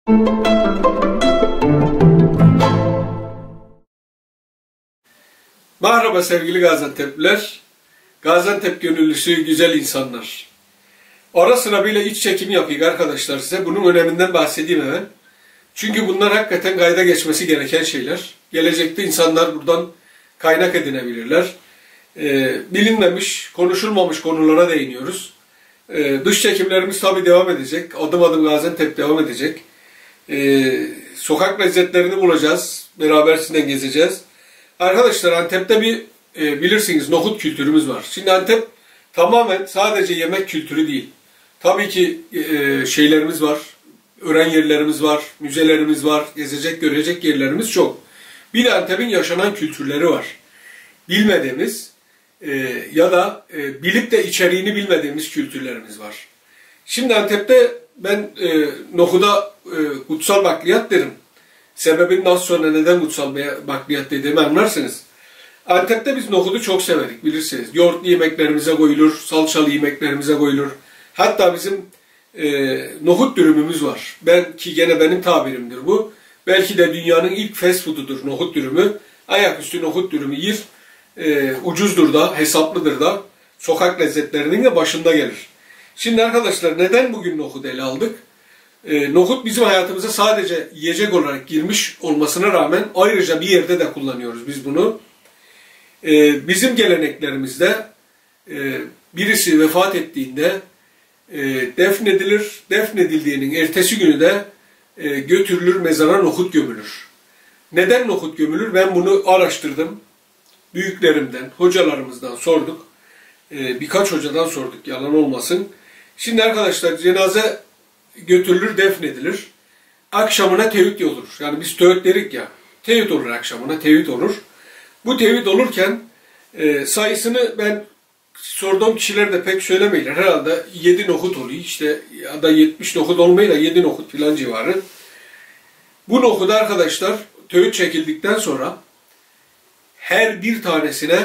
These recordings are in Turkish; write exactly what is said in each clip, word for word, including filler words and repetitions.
Merhaba sevgili Gaziantep'liler, Gaziantep gönüllüsü güzel insanlar. Ara sıra böyle iç çekimi yapayım arkadaşlar size. Bunun öneminden bahsedeyim hemen. Çünkü bunlar hakikaten kayda geçmesi gereken şeyler. Gelecekte insanlar buradan kaynak edinebilirler. Ee, bilinmemiş, konuşulmamış konulara değiniyoruz. Ee, dış çekimlerimiz tabii devam edecek. Adım adım Gaziantep devam edecek. Ee, sokak lezzetlerini bulacağız. Beraber sizinle gezeceğiz. Arkadaşlar Antep'te bir e, bilirsiniz nohut kültürümüz var. Şimdi Antep tamamen sadece yemek kültürü değil. Tabii ki e, şeylerimiz var. Öğren yerlerimiz var. Müzelerimiz var. Gezecek, görecek yerlerimiz çok. Bir de Antep'in yaşanan kültürleri var. Bilmediğimiz e, ya da e, bilip de içeriğini bilmediğimiz kültürlerimiz var. Şimdi Antep'te ben e, nohuda e, kutsal bakliyat derim. Sebebini nasıl sonra neden kutsal bakliyat dediğimi anlarsınız. Antep'te biz nohudu çok severik bilirsiniz. Yoğurtlu yemeklerimize koyulur, salçalı yemeklerimize koyulur. Hatta bizim e, nohut dürümümüz var. Ben ki gene benim tabirimdir bu. Belki de dünyanın ilk fast food'udur nohut dürümü. Ayaküstü nohut dürümü yer. E, ucuzdur da, hesaplıdır da. Sokak lezzetlerinin de başında gelir. Şimdi arkadaşlar neden bugün nohut ele aldık? E, nohut bizim hayatımıza sadece yiyecek olarak girmiş olmasına rağmen ayrıca bir yerde de kullanıyoruz biz bunu. E, bizim geleneklerimizde e, birisi vefat ettiğinde e, defnedilir. Defnedildiğinin ertesi günü de e, götürülür mezara nohut gömülür. Neden nohut gömülür? Ben bunu araştırdım. Büyüklerimden, hocalarımızdan sorduk. E, birkaç hocadan sorduk yalan olmasın. Şimdi arkadaşlar cenaze götürülür, defnedilir. Akşamına tevhid olur. Yani biz tevhid derik ya. Tevhid olur akşamına, tevhid olur. Bu tevhid olurken e, sayısını ben sorduğum kişiler de pek söylemeyler. Herhalde yedi nohut oluyor. İşte ya da yetmiş nohut olmayla yedi nohut filan civarı. Bu nohudu arkadaşlar tevhid çekildikten sonra her bir tanesine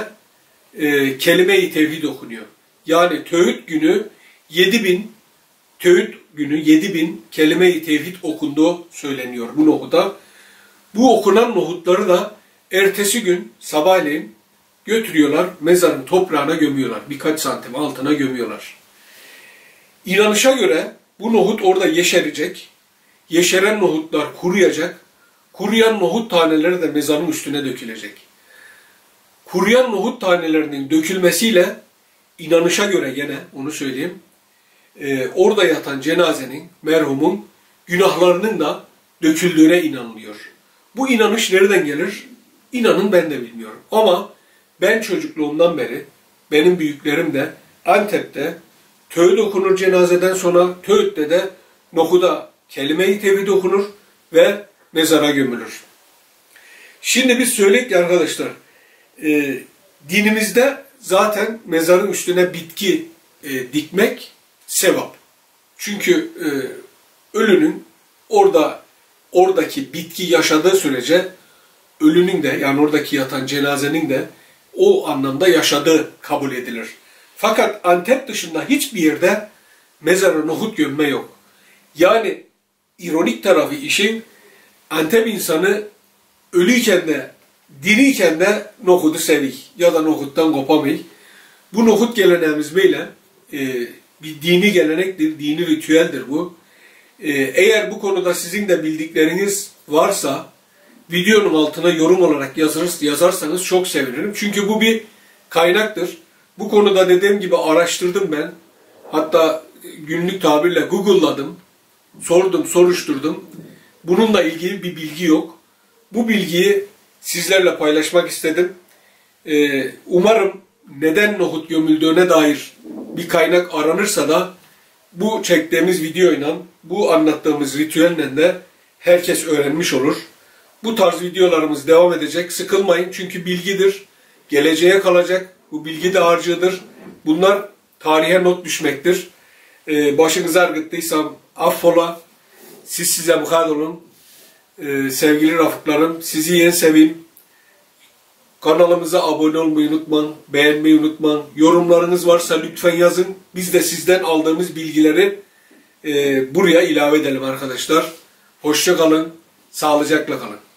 e, kelime-i tevhid okunuyor. Yani tevhid günü yedi bin tevhid günü yedi bin kelime-i tevhid okunduğu söyleniyor bu nohuda. Bu okunan nohutları da ertesi gün sabahleyin götürüyorlar, mezarın toprağına gömüyorlar. Birkaç santim altına gömüyorlar. İnanışa göre bu nohut orada yeşerecek. Yeşeren nohutlar kuruyacak. Kuruyan nohut taneleri de mezarın üstüne dökülecek. Kuruyan nohut tanelerinin dökülmesiyle inanışa göre gene onu söyleyeyim. Ee, orada yatan cenazenin, merhumun günahlarının da döküldüğüne inanılıyor. Bu inanış nereden gelir? İnanın ben de bilmiyorum. Ama ben çocukluğumdan beri, benim büyüklerim de Antep'te tevhid okunur cenazeden sonra, tevhidde de nohuda kelime-i tevhid okunur ve mezara gömülür. Şimdi biz söyledik ki arkadaşlar, e, dinimizde zaten mezarın üstüne bitki e, dikmek sevap. Çünkü e, ölünün orada oradaki bitki yaşadığı sürece ölünün de yani oradaki yatan cenazenin de o anlamda yaşadığı kabul edilir. Fakat Antep dışında hiçbir yerde mezara nohut gömme yok. Yani ironik tarafı işin Antep insanı ölüyken de diriyken de nohudu sevik ya da nohuttan kopamayık. Bu nohut geleneğimiz böyle e, bir dini gelenektir, dini ritüeldir bu. Ee, eğer bu konuda sizin de bildikleriniz varsa videonun altına yorum olarak yazarız, yazarsanız çok sevinirim. Çünkü bu bir kaynaktır. Bu konuda dediğim gibi araştırdım ben. Hatta günlük tabirle Google'ladım. Sordum, soruşturdum. Bununla ilgili bir bilgi yok. Bu bilgiyi sizlerle paylaşmak istedim. Ee, umarım neden nohut gömüldüğüne dair bir kaynak aranırsa da bu çektiğimiz videoyla, bu anlattığımız ritüelle de herkes öğrenmiş olur. Bu tarz videolarımız devam edecek. Sıkılmayın çünkü bilgidir. Geleceğe kalacak. Bu bilgi de harcıdır. Bunlar tarihe not düşmektir. Ee, başınızı ağrıttıysam affola. Siz size mukayyet olun. Ee, sevgili rafıklarım, sizi yen seveyim. Kanalımıza abone olmayı unutmayın, beğenmeyi unutmayın. Yorumlarınız varsa lütfen yazın. Biz de sizden aldığımız bilgileri e, buraya ilave edelim arkadaşlar. Hoşça kalın, sağlıcakla kalın.